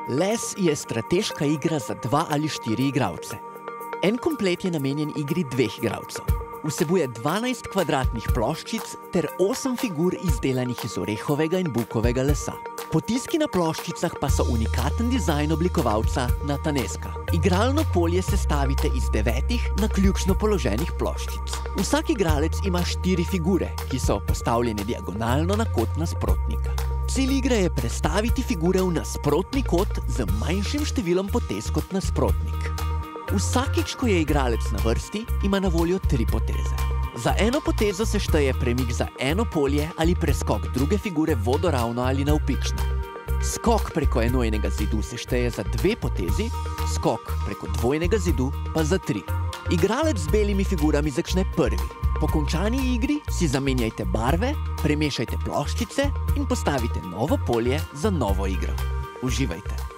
Les je strateška igra za 2 ali 4 igralce. En komplet je namenjen igri 2 igralcev. Vsebuje 12 kvadratnih ploščic ter 8 figur izdelanih iz orehovega in bukovega lesa. Potiski na ploščicah pa so unikaten dizajn oblikovalca Nataneska. Igralno polje sestavite iz 9 naključno položenih ploščic. Vsak igralec ima 4 figure, ki so postavljene diagonalno na kot nasprotnika. Cilj igre je prestaviti figure v nasprotni kot z manjšim številom potez kot nasprotnik. Vsakič, ko je igralec na vrsti, ima na voljo 3 poteze. Za eno potezo se šteje premik za eno polje ali preskok druge figure vodoravno ali navpično. Skok preko enojnega zidu se šteje za 2 potezi, skok preko dvojnega zidu pa za 3. Igralec z belimi figurami začne prvi. Po končani igri si zamenjajte barve, premešajte ploščice in postavite novo polje za novo igro. Uživajte!